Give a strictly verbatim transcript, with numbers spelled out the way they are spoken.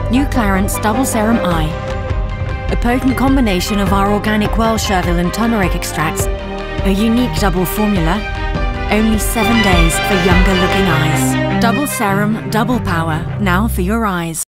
New Clarins Double Serum Eye. A potent combination of our organic Welsh chervil and turmeric extracts. A unique double formula. Only seven days for younger looking eyes. Double serum, double power, now for your eyes.